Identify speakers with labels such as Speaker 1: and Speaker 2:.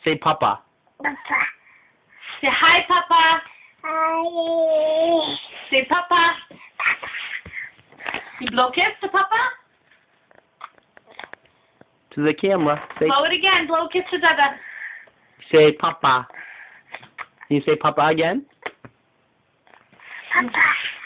Speaker 1: Say Papa.
Speaker 2: Papa.
Speaker 3: Say hi, Papa.
Speaker 2: Hi.
Speaker 3: Say Papa. You blow kiss to Papa?
Speaker 1: To the camera. Say,
Speaker 3: Blow it again. Blow a kiss to Dada.
Speaker 1: say Papa. Can you say Papa again?
Speaker 2: Papa.